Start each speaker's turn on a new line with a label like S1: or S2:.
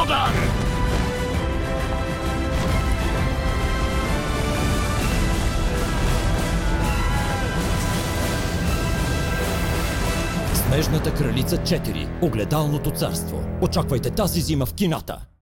S1: удар!
S2: Снежната кралица 4. Огледалното царство. Очаквайте тази зима в кината.